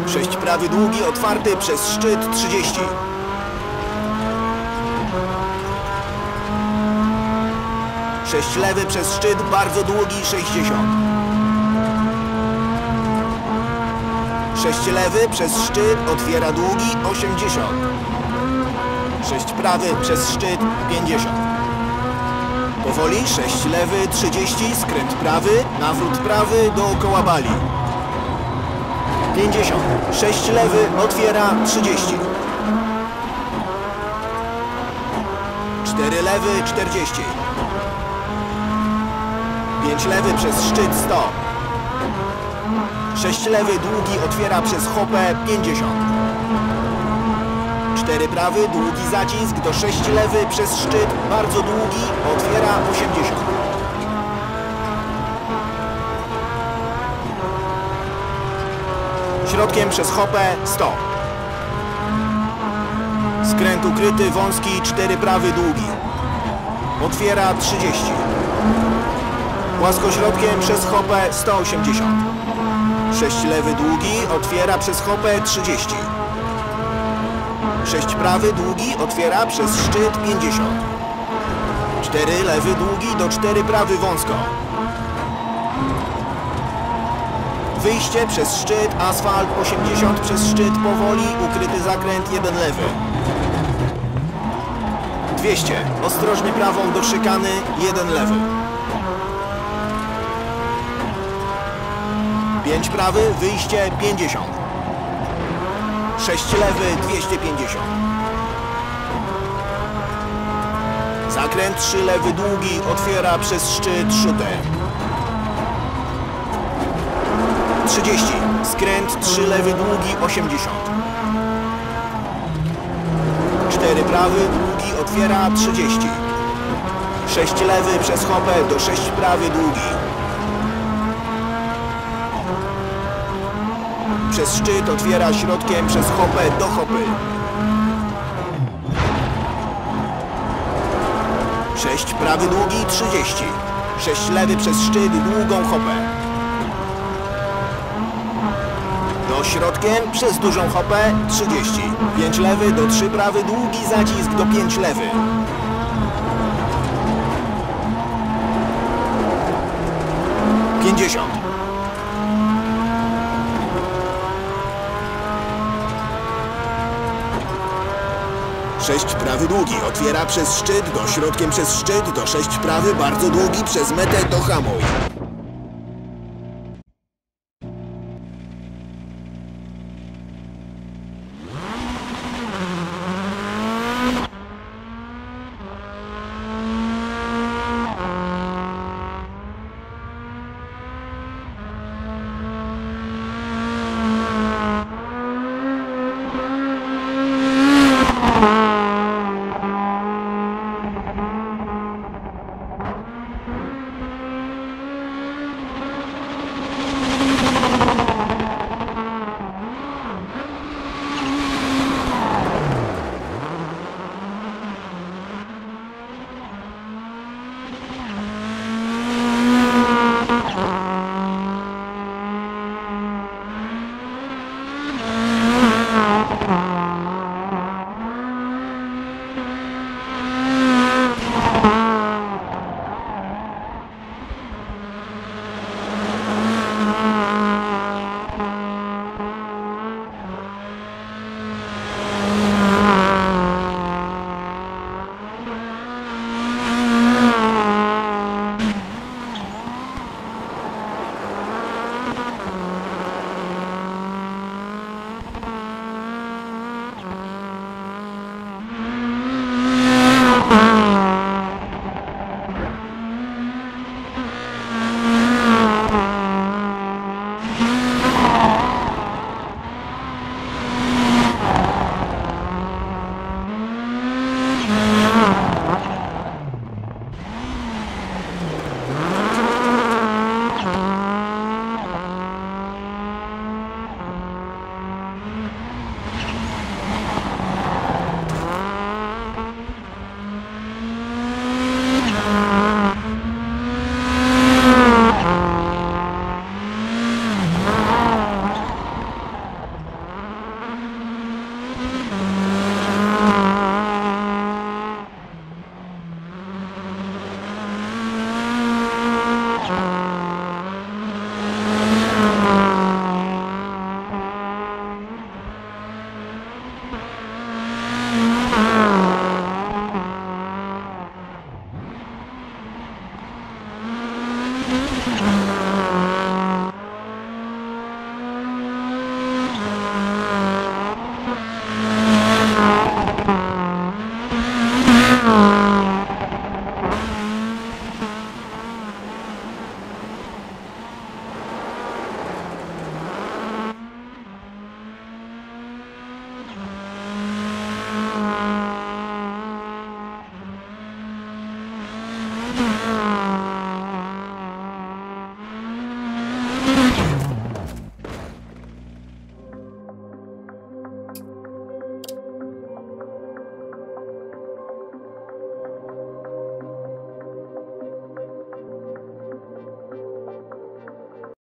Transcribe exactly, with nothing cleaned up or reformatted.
sześć prawy długi, otwarty przez szczyt trzydzieści. sześć lewy przez szczyt, bardzo długi sześćdziesiąt. sześć lewy przez szczyt, otwiera długi osiemdziesiąt. sześć prawy przez szczyt pięćdziesiąt. Powoli sześć lewy trzydzieści, skręt prawy, nawrót prawy dookoła bali. pięćdziesiąt. sześć lewy, otwiera trzydzieści. cztery lewy czterdzieści. pięć lewy przez szczyt sto. sześć lewy długi, otwiera przez hopę pięćdziesiąt. cztery prawy, długi zacisk do sześć lewy przez szczyt, bardzo długi, otwiera osiemdziesiąt. Środkiem przez hopę sto. Skręt ukryty, wąski, cztery prawy długi. Otwiera trzydzieści. Płaskośrodkiem przez hopę sto osiemdziesiąt. sześć lewy długi, otwiera przez hopę trzydzieści. sześć prawy długi, otwiera przez szczyt pięćdziesiąt. cztery lewy długi do cztery prawy wąsko. Wyjście przez szczyt, asfalt osiemdziesiąt przez szczyt, powoli, ukryty zakręt jeden lewy. dwieście. Ostrożnie prawą do szykany, jeden lewy. pięć prawy, wyjście pięćdziesiąt. sześć lewy, dwieście pięćdziesiąt. Zakręt trzy lewy długi, otwiera przez szczyt szutę. trzydzieści. Skręt trzy lewy długi, osiemdziesiąt. cztery prawy długi, otwiera trzydzieści. sześć lewy przez hopę do sześć prawy długi. Przez szczyt, otwiera środkiem przez hopę do hopy. sześć prawy długi, trzydzieści. sześć lewy przez szczyt, długą hopę. Do środkiem przez dużą hopę trzydzieści. pięć lewy do trzy prawy, długi zacisk do pięć lewy. pięćdziesiąt. sześć prawy długi, otwiera przez szczyt, do środkiem przez szczyt, do sześć prawy, bardzo długi, przez metę do hamuj. Mm-hmm.